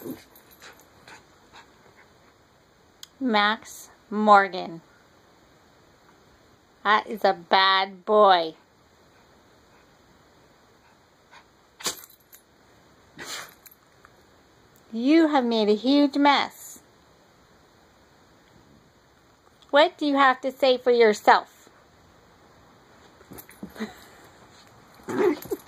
Max Morgan. That is a bad boy. You have made a huge mess. What do you have to say for yourself?